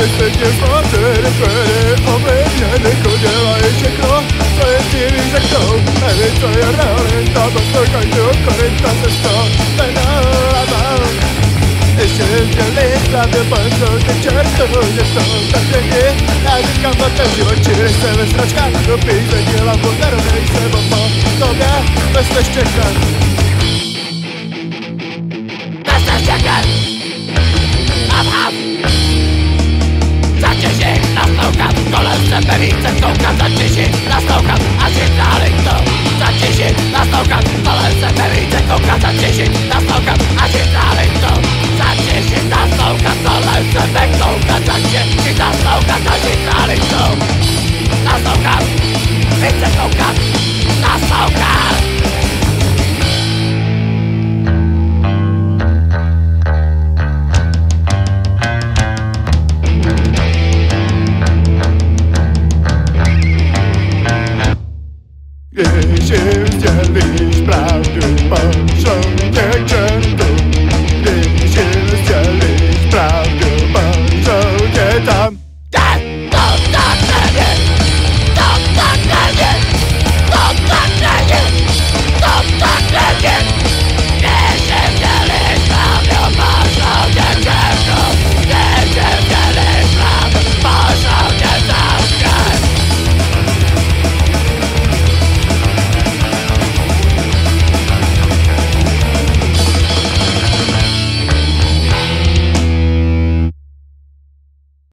Bezpečně svátery tvere, obejměny chodělají všechno, co je tím řeknou. Neví, co je realita, to se každého koryta se stalo. Ještě vdělí hlavě pojďou ty čertou, že to tak není. Já říkám o ten život, čili se ve sračkách do pízení, hlavu nerovnej se po tobě, bezpeč čekat. Bezpeč čekat! Hap! Zatěžit, naslouchat, kolem sebe více koukat, zatěžit, naslouchat a žít dále to. Zatěžit, naslouchat, kolem sebe více koukat, zatěžit, naslouchat a žít dále to. Zatěžit, naslouchat, kolem sebe koukat, zatěžit, naslouchat a žít dále to. Naslouchat, více koukat, naslouchat. Když jim sdělíš pravdu, pošlou